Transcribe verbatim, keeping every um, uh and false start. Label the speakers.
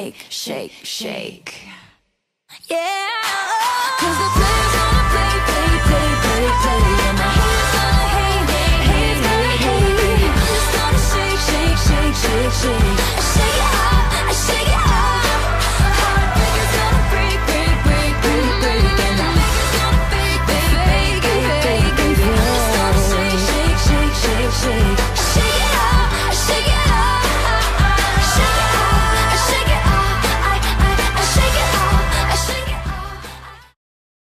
Speaker 1: shake, shake, shake. Yeah, cause the players gonna play, play, play, play, play, and the haters gonna hate, hate, hate, hate, hate. I'm just gonna shake, shake, shake, shake, shake. I shake it up, I shake it